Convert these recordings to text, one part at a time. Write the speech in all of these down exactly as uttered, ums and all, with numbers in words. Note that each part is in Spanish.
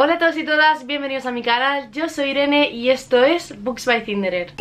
Hola a todos y todas, bienvenidos a mi canal, yo soy Irene y esto es Books by Cinderer.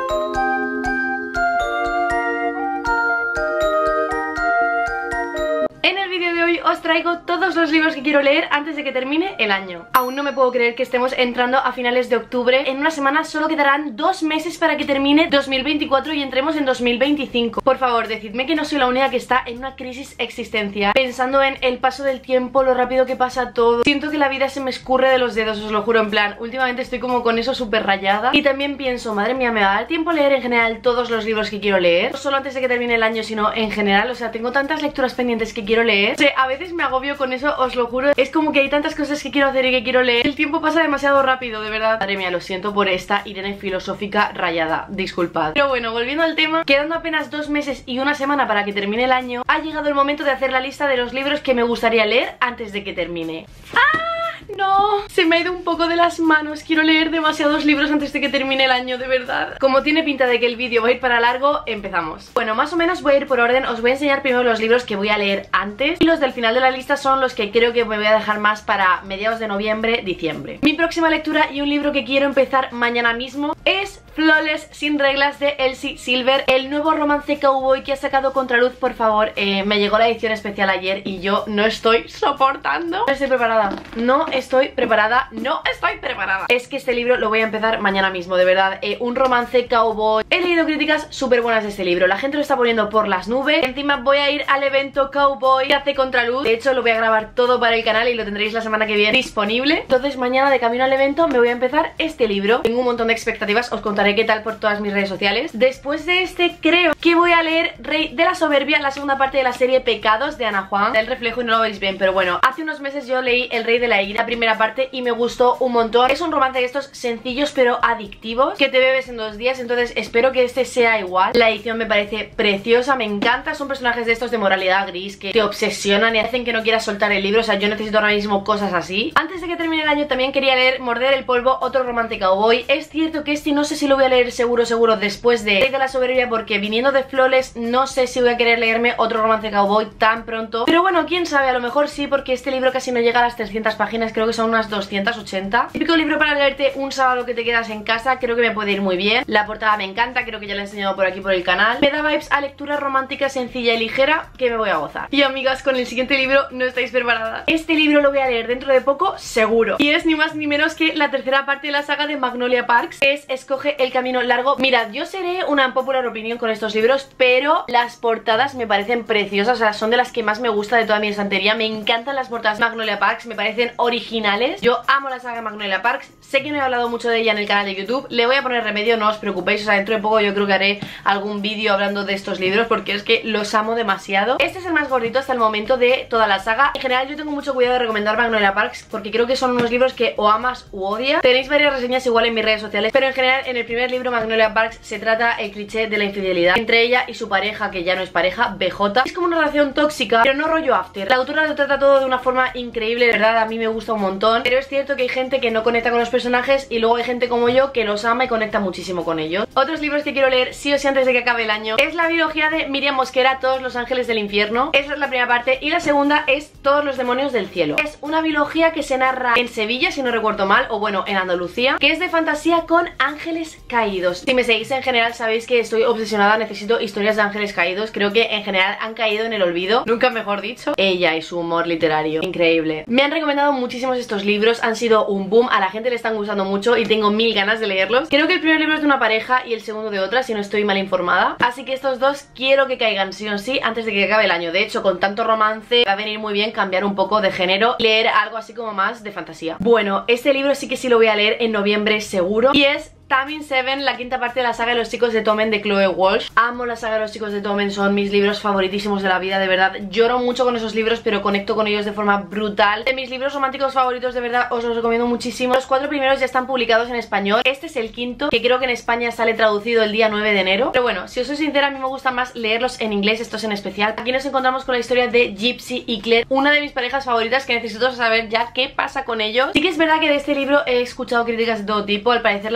En el vídeo de hoy os traigo todos los libros que quiero leer antes de que termine el año. Aún no me puedo creer que estemos entrando a finales de octubre. En una semana solo quedarán dos meses para que termine dos mil veinticuatro y entremos en dos mil veinticinco. Por favor, decidme que no soy la única que está en una crisis existencial, pensando en el paso del tiempo, lo rápido que pasa todo. Siento que la vida se me escurre de los dedos, os lo juro, en plan, últimamente estoy como con eso súper rayada. Y también pienso, madre mía, ¿me va a dar tiempo a leer en general todos los libros que quiero leer? No solo antes de que termine el año, sino en general, o sea, tengo tantas lecturas pendientes que quiero leer. O sea, a veces me agobio con eso, os lo juro. Es como que hay tantas cosas que quiero hacer y que quiero leer. El tiempo pasa demasiado rápido, de verdad. Madre mía, lo siento por esta Irene filosófica rayada, disculpad. Pero bueno, volviendo al tema, quedando apenas dos meses y una semana para que termine el año, ha llegado el momento de hacer la lista de los libros que me gustaría leer antes de que termine. ¡Ah! No, se me ha ido un poco de las manos. Quiero leer demasiados libros antes de que termine el año, de verdad. Como tiene pinta de que el vídeo va a ir para largo, empezamos. Bueno, más o menos voy a ir por orden. Os voy a enseñar primero los libros que voy a leer antes, y los del final de la lista son los que creo que me voy a dejar más para mediados de noviembre, diciembre. Mi próxima lectura y un libro que quiero empezar mañana mismo es Flawless Sin Reglas de Elsie Silver, el nuevo romance cowboy que ha sacado Contraluz. Por favor, eh, me llegó la edición especial ayer y yo no estoy soportando. No estoy preparada, no estoy preparada, no estoy preparada. Es que este libro lo voy a empezar mañana mismo, de verdad. eh, Un romance cowboy. He leído críticas súper buenas de este libro, la gente lo está poniendo por las nubes. Encima voy a ir al evento cowboy que hace Contraluz. De hecho lo voy a grabar todo para el canal y lo tendréis la semana que viene disponible. Entonces mañana, de camino al evento, me voy a empezar este libro. Tengo un montón de expectativas, os contaré qué tal por todas mis redes sociales. Después de este creo que voy a leer Rey de la Soberbia, la segunda parte de la serie Pecados de Ana Juan. El reflejo y no lo veis bien, pero bueno, hace unos meses yo leí El Rey de la Ira, la primera parte, y me gustó un montón. Es un romance de estos sencillos pero adictivos que te bebes en dos días, entonces espero que este sea igual. La edición me parece preciosa, me encanta. Son personajes de estos de moralidad gris que te obsesionan y hacen que no quieras soltar el libro. O sea, yo necesito ahora mismo cosas así. Antes de que termine el año también quería leer Morder el Polvo, otro romance cowboy. Es cierto que este no sé si lo voy a leer seguro, seguro después de Rey de la Soberbia, porque viniendo de Flawless no sé si voy a querer leerme otro romance cowboy tan pronto. Pero bueno, quién sabe, a lo mejor sí, porque este libro casi no llega a las trescientas páginas, creo que son unas doscientas ochenta. Típico libro para leerte un sábado que te quedas en casa, creo que me puede ir muy bien. La portada me encanta, creo que ya la he enseñado por aquí por el canal. Me da vibes a lectura romántica sencilla y ligera que me voy a gozar. Y amigas, con el siguiente libro no estáis preparadas. Este libro lo voy a leer dentro de poco, seguro. Y es ni más ni menos que la tercera parte de la saga de Magnolia Parks. Es Escoge el camino largo. Mirad, yo seré una popular opinión con estos libros, pero las portadas me parecen preciosas. O sea, son de las que más me gusta de toda mi estantería. Me encantan las portadas de Magnolia Parks, me parecen originales. Yo amo la saga de Magnolia Parks. Sé que no he hablado mucho de ella en el canal de YouTube. Le voy a poner remedio, no os preocupéis. O sea, dentro de poco yo creo que haré algún vídeo hablando de estos libros, porque es que los amo demasiado. Este es el más gordito hasta el momento de toda la saga. En general yo tengo mucho cuidado de recomendar Magnolia Parks, porque creo que son unos libros que o amas u odias. Tenéis varias reseñas igual en mis redes sociales, pero en general en el primer libro, Magnolia Parks, se trata el cliché de la infidelidad entre ella y su pareja, que ya no es pareja, B J. Es como una relación tóxica, pero no rollo after. La autora lo trata todo de una forma increíble, de verdad, a mí me gusta un montón. Pero es cierto que hay gente que no conecta con los personajes y luego hay gente como yo que los ama y conecta muchísimo con ellos. Otros libros que quiero leer sí o sí antes de que acabe el año es la biología de Miriam Mosquera, Todos los ángeles del infierno. Esa es la primera parte, y la segunda es Todos los demonios del cielo. Es una biología que se narra en Sevilla, si no recuerdo mal, o bueno, en Andalucía, que es de fantasía con ángeles caídos. Si me seguís en general sabéis que estoy obsesionada, necesito historias de ángeles caídos. Creo que en general han caído en el olvido, nunca mejor dicho. Ella y su humor literario, increíble. Me han recomendado muchísimos estos libros, han sido un boom, a la gente le están gustando mucho y tengo mil ganas de leerlos. Creo que el primer libro es de una pareja y el segundo de otra, si no estoy mal informada. Así que estos dos quiero que caigan sí o sí antes de que acabe el año. De hecho, con tanto romance va a venir muy bien cambiar un poco de género, leer algo así como más de fantasía. Bueno, este libro sí que sí lo voy a leer en noviembre seguro, y es Taming Seven, la quinta parte de la saga de los chicos de Tommen de Chloe Walsh. Amo la saga de los chicos de Tommen, son mis libros favoritísimos de la vida, de verdad. Lloro mucho con esos libros, pero conecto con ellos de forma brutal. De mis libros románticos favoritos, de verdad, os los recomiendo muchísimo. Los cuatro primeros ya están publicados en español. Este es el quinto, que creo que en España sale traducido el día nueve de enero. Pero bueno, si os soy sincera, a mí me gusta más leerlos en inglés, estos en especial. Aquí nos encontramos con la historia de Gypsy y Claire, una de mis parejas favoritas, que necesito saber ya qué pasa con ellos. Sí que es verdad que de este libro he escuchado críticas de todo tipo. Al parecer la autora, cuando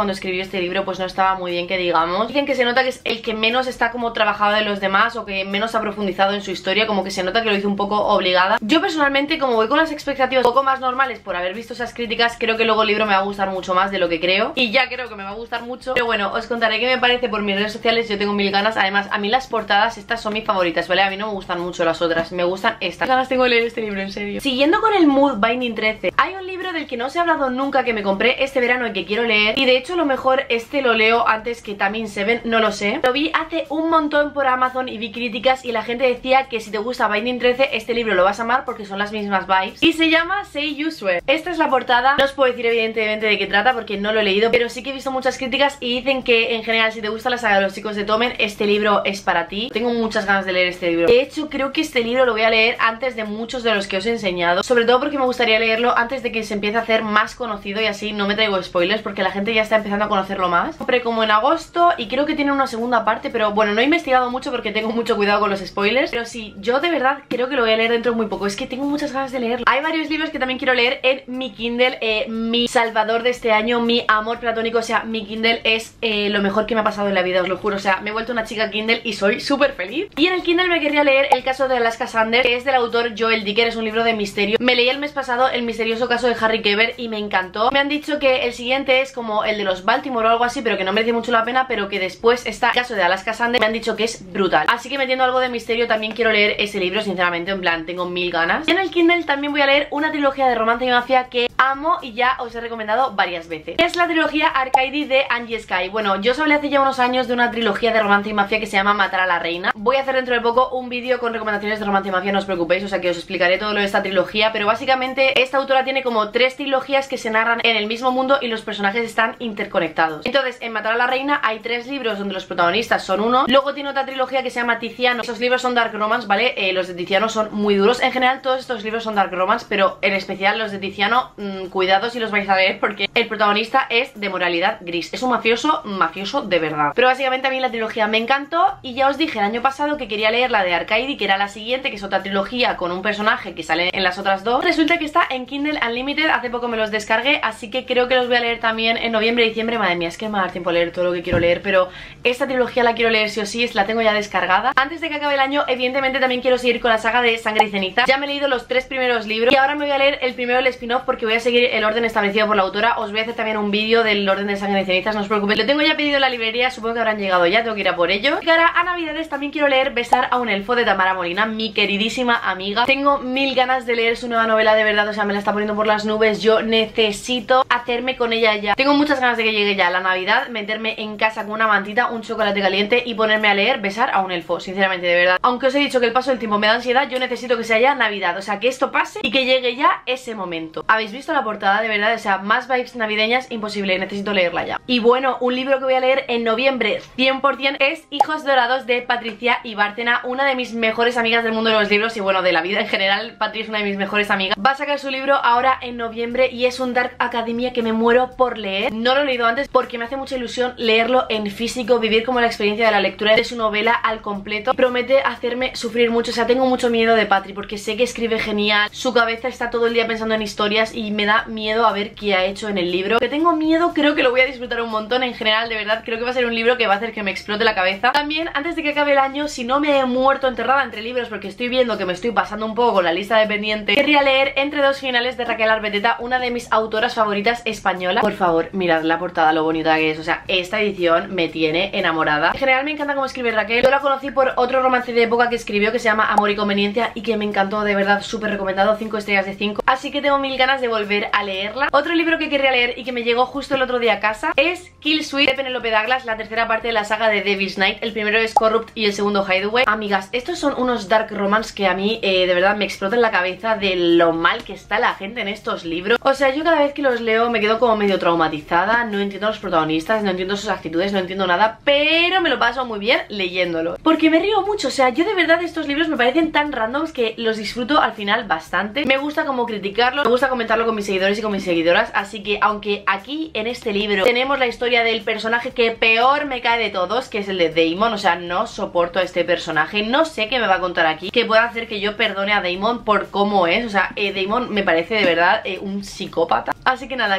cuando escribió este libro pues no estaba muy bien, que digamos. Dicen que se nota que es el que menos está como trabajado de los demás, o que menos ha profundizado en su historia, como que se nota que lo hizo un poco obligada. Yo personalmente, como voy con las expectativas un poco más normales por haber visto esas críticas, creo que luego el libro me va a gustar mucho más de lo que creo, y ya creo que me va a gustar mucho. Pero bueno, os contaré qué me parece por mis redes sociales. Yo tengo mil ganas. Además, a mí las portadas estas son mis favoritas, ¿vale? A mí no me gustan mucho las otras, me gustan estas. Ganas tengo de leer este libro, en serio. Siguiendo con el mood Binding trece, hay un libro del que no os he hablado nunca, que me compré este verano y que quiero leer, y de hecho a lo mejor este lo leo antes que Taming Seven, no lo sé. Lo vi hace un montón por Amazon y vi críticas y la gente decía que si te gusta Binding trece este libro lo vas a amar porque son las mismas vibes, y se llama Say You Swear. Esta es la portada. No os puedo decir evidentemente de qué trata porque no lo he leído, pero sí que he visto muchas críticas y dicen que en general si te gusta la saga de los chicos de Tommen, este libro es para ti. Tengo muchas ganas de leer este libro. De hecho creo que este libro lo voy a leer antes de muchos de los que os he enseñado, sobre todo porque me gustaría leerlo antes de que se empiece a hacer más conocido y así no me traigo spoilers porque la gente ya está empezando a conocerlo más. Compré como en agosto y creo que tiene una segunda parte, pero bueno, no he investigado mucho porque tengo mucho cuidado con los spoilers. Pero sí, yo de verdad creo que lo voy a leer dentro de muy poco. Es que tengo muchas ganas de leerlo. Hay varios libros que también quiero leer en mi Kindle, eh, mi salvador de este año, mi amor platónico. O sea, mi Kindle es eh, lo mejor que me ha pasado en la vida, os lo juro. O sea, me he vuelto una chica Kindle y soy súper feliz. Y en el Kindle me querría leer El caso de Alaska Sanders, que es del autor Joel Dicker. Es un libro de misterio. Me leí el mes pasado El misterioso caso de Harry Keber y me encantó. Me han dicho que el siguiente es como el de los Baltimore o algo así, pero que no merece mucho la pena, pero que después está El caso de Alaska Sanders. Me han dicho que es brutal. Así que metiendo algo de misterio también quiero leer ese libro, sinceramente, en plan, tengo mil ganas. Y en el Kindle también voy a leer una trilogía de romance y mafia que amo y ya os he recomendado varias veces. Es la trilogía Arcady de Angie Skye. Bueno, yo os hablé hace ya unos años de una trilogía de romance y mafia que se llama Matar a la reina. Voy a hacer dentro de poco un vídeo con recomendaciones de romance y mafia, no os preocupéis, o sea que os explicaré todo lo de esta trilogía. Pero básicamente esta autora tiene como tres trilogías que se narran en el mismo mundo y los personajes están interconectados. Entonces, en Matar a la reina hay tres libros donde los protagonistas son uno. Luego tiene otra trilogía que se llama Tiziano. Esos libros son dark romance, ¿vale? Eh, los de Tiziano son muy duros. En general todos estos libros son dark romance, pero en especial los de Tiziano, mmm, cuidado si los vais a leer porque el protagonista es de moralidad gris. Es un mafioso, mafioso de verdad. Pero básicamente a mí la trilogía me encantó y ya os dije el año pasado que quería leer la de Arcady, que era la siguiente, que es otra trilogía con un personaje que sale en las otras dos. Resulta que está en Kindle Unlimited, hace poco me los descargué, así que creo que los voy a leer también en noviembre y diciembre. Madre mía, es que me va a dar tiempo a leer todo lo que quiero leer, pero esta trilogía la quiero leer sí o sí, la tengo ya descargada. Antes de que acabe el año, evidentemente también quiero seguir con la saga de Sangre y Ceniza. Ya me he leído los tres primeros libros y ahora me voy a leer el primero del spin-off porque voy a seguir el orden establecido por la autora. Os voy a hacer también un vídeo del orden de Sangre y Cenizas, no os preocupéis. Lo tengo ya pedido en la librería, supongo que habrán llegado ya, tengo que ir a por ello. Y ahora a navidades también quiero leer Besar a un elfo de Tamara Molina, mi queridísima amiga. Tengo mil ganas de leer su nueva novela, de verdad, o sea, me la está poniendo por las nubes. Yo necesito hacerme con ella ya. Tengo muchas ganas de que llegue ya la Navidad, meterme en casa con una mantita, un chocolate caliente y ponerme a leer Besar a un elfo, sinceramente, de verdad. Aunque os he dicho que el paso del tiempo me da ansiedad, yo necesito que sea ya Navidad, o sea, que esto pase y que llegue ya ese momento. ¿Habéis visto la portada? De verdad, o sea, más vibes navideñas, imposible, necesito leerla ya. Y bueno, un libro que voy a leer en noviembre cien por cien es Hijos Dorados de Patricia Ibárcena, una de mis mejores amigas del mundo de los libros y bueno, de la vida en general. Patri es una de mis mejores amigas. Va a sacar su libro ahora en noviembre y es un Dark Academia que me muero por leer. No lo he leído antes porque me hace mucha ilusión leerlo en físico, vivir como la experiencia de la lectura de su novela al completo. Promete hacerme sufrir mucho, o sea, tengo mucho miedo de Patri porque sé que escribe genial, su cabeza está todo el día pensando en historias y me da miedo a ver qué ha hecho en el libro. Que tengo miedo, creo que lo voy a disfrutar un montón en general, de verdad, creo que va a ser un libro que va a hacer que me explote la cabeza. También, antes de que acabe el año, si no me he muerto enterrada entre libros porque estoy viendo que me estoy pasando un poco con la lista de pendientes, querría leer Entre dos finales de Raquel Arbeteta, una de mis autoras favoritas españolas. Por favor, mirad la portada, lo bonita que es, o sea, esta edición me tiene enamorada. En general me encanta cómo escribe Raquel. Yo la conocí por otro romance de época que escribió que se llama Amor y Conveniencia y que me encantó, de verdad, súper recomendado, cinco estrellas de cinco. Así que tengo mil ganas de volver a leerla. Otro libro que querría leer y que me llegó justo el otro día a casa es Kill Switch de Penelope Douglas, la tercera parte de la saga de Devil's Night. El primero es Corrupt y el segundo Hideaway. Amigas, estos son unos dark romance que a mí eh, de verdad me explotan la cabeza de lo mal que está la gente en estos libros. O sea, yo cada vez que los leo me quedo como medio traumatizada, no entiendo a los protagonistas, no entiendo sus actitudes, no entiendo nada, pero me lo paso muy bien leyéndolo porque me río mucho. O sea, yo de verdad estos libros me parecen tan randoms que los disfruto al final bastante. Me gusta como criticarlo, me gusta comentarlo con mis seguidores y con mis seguidoras, así que aunque aquí en este libro tenemos la historia del personaje que peor me cae de todos, que es el de Daemon, o sea, no soporto a este personaje, no sé qué me va a contar aquí que pueda hacer que yo perdone a Daemon por cómo es, o sea, eh, Daemon me parece de verdad eh, un psicópata. Así que nada,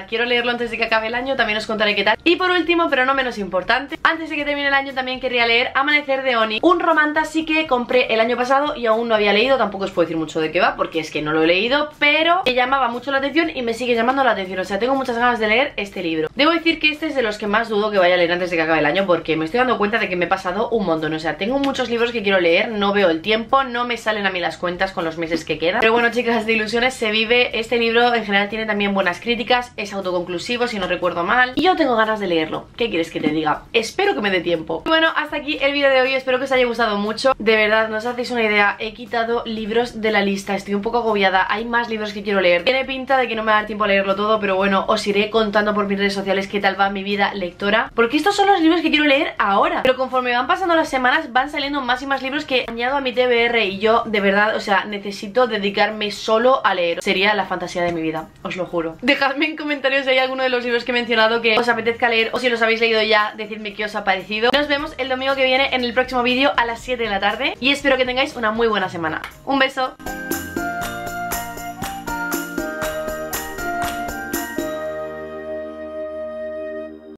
quiero leerlo antes de que acabe el año, también os contaré qué tal. Y por último, pero no menos importante, antes de que termine el año también querría leer Amanecer de Oni, un romantasy que compré el año pasado y aún no había leído. Tampoco os puedo decir mucho de qué va porque es que no lo he leído, pero me llamaba mucho la atención y me sigue llamando la atención. O sea, tengo muchas ganas de leer este libro. Debo decir que este es de los que más dudo que vaya a leer antes de que acabe el año, porque me estoy dando cuenta de que me he pasado un montón. O sea, tengo muchos libros que quiero leer, no veo el tiempo, no me salen a mí las cuentas con los meses que quedan. Pero bueno, chicas, de ilusiones se vive. Este libro en general tiene también buenas críticas, es autoconclusivo si no recuerdo mal, y yo tengo ganas de leerlo. ¿Qué quieres que te diga? Espero que me dé tiempo. Y bueno, hasta aquí el vídeo de hoy, espero que os haya gustado mucho. De verdad, no os hacéis una idea, he quitado libros de la lista, estoy un poco agobiada, hay más libros que quiero leer. Tiene pinta de que no me va a dar tiempo a leerlo todo, pero bueno, os iré contando por mis redes sociales qué tal va mi vida lectora, porque estos son los libros que quiero leer ahora. Pero conforme van pasando las semanas van saliendo más y más libros que añado a mi T B R, y yo de verdad, o sea, necesito dedicarme solo a leer. Sería la fantasía de mi vida, os lo juro. Dejadme en comentarios si hay alguno de los libros que he mencionado que os apetezca leer, o si los habéis leído ya, decidme qué os ha parecido. Nos vemos el domingo que viene en el próximo vídeo a las siete de la tarde y espero que tengáis una muy buena semana. Un beso.